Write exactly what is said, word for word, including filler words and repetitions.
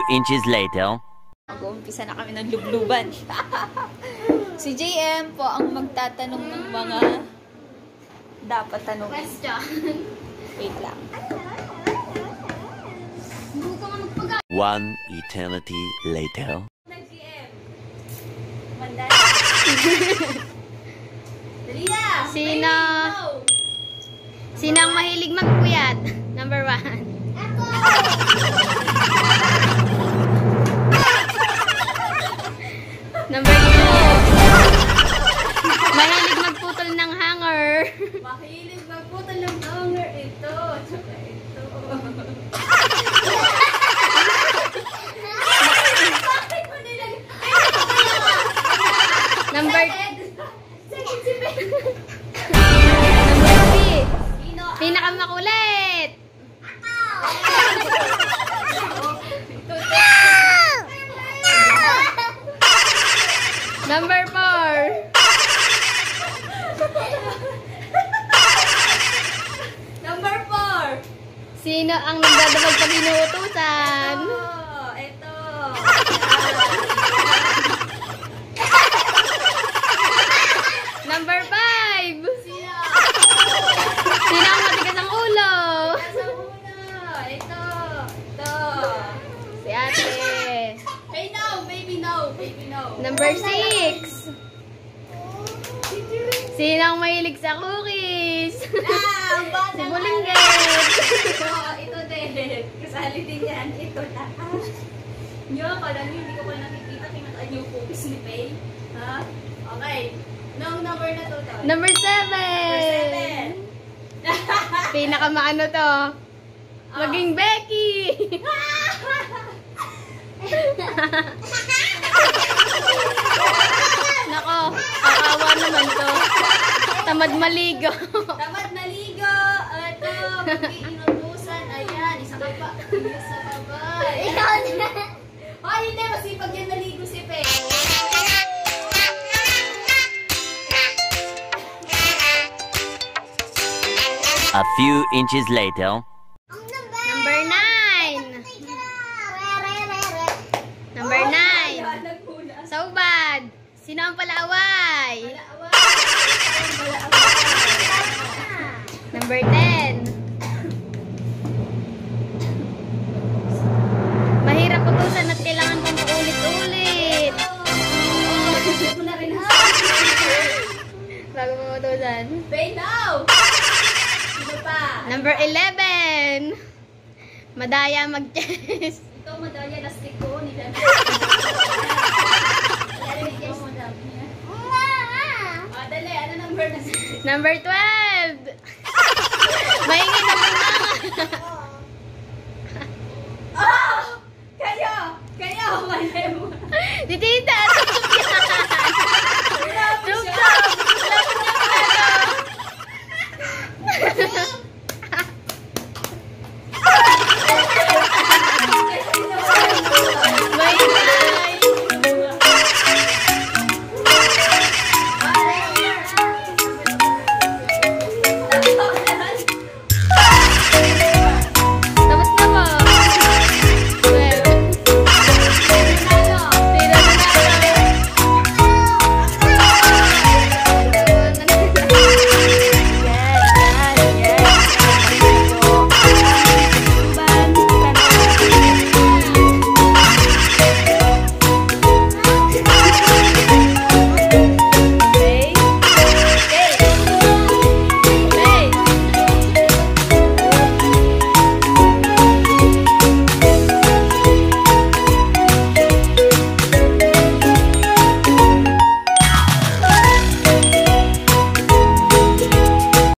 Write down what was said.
inches later. Mag-uumpisa na kami ng Lubluban. Si J M po ang magtatanong ng mga dapat tanong. Question. Wait lang. One eternity later. J M. Mandala. Dali na! Sino? Sino ang mahilig magpuyat? Number one. Ako! Number two. Mahilig magputol ng hanger. Mahilig magputol ng hanger. Ito. Tsaka ito. Bakit mo nilagay? Number Second si Ben. Number three. Sino? Pinakamakulit. Number four. Number four. Sino ang nagdadabag pag inuutusan? Oh, ito. Number five. Sino? Sino ang matigas ang ulo? Nasa una. Ito. Ito. Si ate. Hey, no. Baby, no. Baby, no. Number six. Sino ang mahilig sa cookies? Ah, ang bata. Si Bulinggit. Ito, ito din. Kasali din yan. Ito na. Nyo, pala nyo, hindi ko pa nakikita. Kinataan yung cookies ni Faye. Ha? Okay. Nung number na to, to. Number seven. Number seven. Pinakamaano to? Maging Becky. Nako, kakawa naman to. Tamad maligo. Tamad maligo. Ito, mag-iinutusan. Ayan, isa ka pa. Isa ka pa. Ikaw na. Oh, hindi. Masipag yan naligo si Pe. A few inches later. Number nine. Number nine. Saubad. Sino ang palaway? Number ten. Mahirap utusan at kailangan pang paulit-ulit. Bago mo utusan. Pe, no! Sino pa? Number eleven. Madaya mag-chess. Ito, madalya na stick ko. Nila. Ah, dali. Ano number na stick? Number twelve. Maingay na mga. Oh! Kayo! Kayo! Mali mo. Di tita.